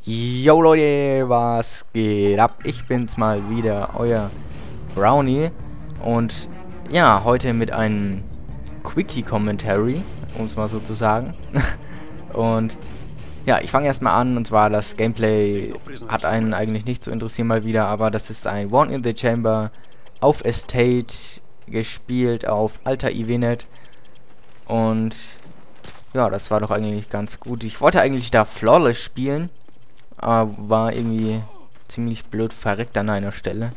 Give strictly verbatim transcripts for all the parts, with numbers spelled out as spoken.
Yo Leute, was geht ab? Ich bin's mal wieder, euer Brownie. Und ja, heute mit einem Quickie-Commentary, um es mal so zu sagen. Und ja, ich fange erstmal an, und zwar das Gameplay hat einen eigentlich nicht zu interessieren mal wieder, aber das ist ein One in the Chamber auf Estate, gespielt auf alter I W Net. Und ja, das war doch eigentlich ganz gut. Ich wollte eigentlich da Flawless spielen, aber war irgendwie ziemlich blöd verreckt an einer Stelle.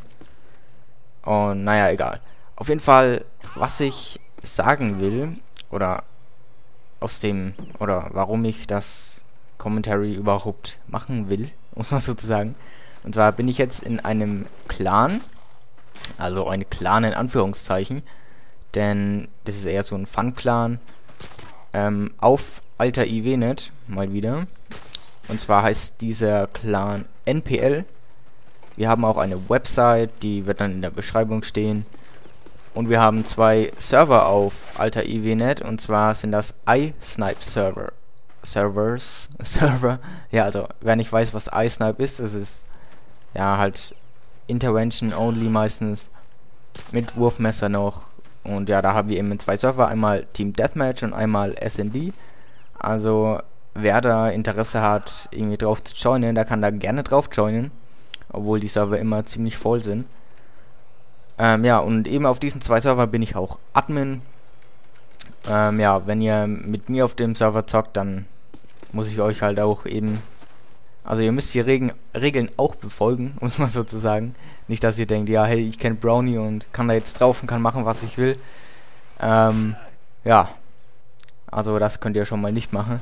Und naja, egal. Auf jeden Fall, was ich sagen will, oder aus dem, oder warum ich das Commentary überhaupt machen will, muss man sozusagen. Und zwar bin ich jetzt in einem Clan, also ein Clan in Anführungszeichen, denn das ist eher so ein Fun-Clan, ähm, auf alter I W Net, mal wieder. Und zwar heißt dieser Clan N P L. Wir haben auch eine Website, die wird dann in der Beschreibung stehen. Und wir haben zwei Server auf alter I W Net, und zwar sind das iSnipe Server. Servers, Server. Ja, also wer nicht weiß, was iSnipe ist, das ist ja halt Intervention only meistens, mit Wurfmesser noch. Und ja, da haben wir eben zwei Server, einmal Team Deathmatch und einmal S N D. Also wer da Interesse hat, irgendwie drauf zu joinen, der kann da gerne drauf joinen, obwohl die Server immer ziemlich voll sind. Ähm, ja, und eben auf diesen zwei Server bin ich auch Admin. Ähm, ja, wenn ihr mit mir auf dem Server zockt, dann muss ich euch halt auch eben, also ihr müsst die Regen, Regeln auch befolgen, muss man sozusagen. Nicht, dass ihr denkt, ja, hey, ich kenne Brownie und kann da jetzt drauf und kann machen, was ich will. Ähm, ja, also das könnt ihr schon mal nicht machen.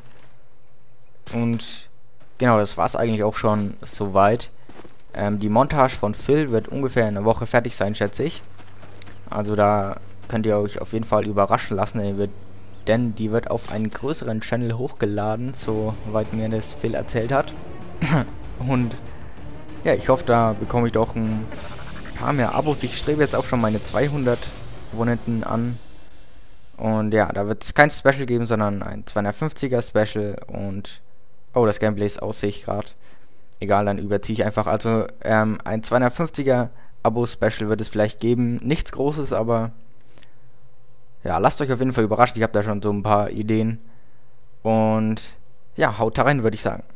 Und genau, das war's eigentlich auch schon soweit. Ähm, die Montage von Phil wird ungefähr in einer Woche fertig sein, schätze ich. Also da könnt ihr euch auf jeden Fall überraschen lassen, denn die wird, denn die wird auf einen größeren Channel hochgeladen, soweit mir das Phil erzählt hat. Und ja, ich hoffe, da bekomme ich doch ein paar mehr Abos. Ich strebe jetzt auch schon meine zweihundert Abonnenten an. Und ja, da wird es kein Special geben, sondern ein zweihundertfünfziger Special. Und oh, das Gameplay ist aus, sehe ich gerade. Egal, dann überziehe ich einfach. Also ähm, ein zweihundertfünfziger Abo-Special wird es vielleicht geben. Nichts Großes, aber ja, lasst euch auf jeden Fall überraschen. Ich habe da schon so ein paar Ideen. Und ja, haut rein, würde ich sagen.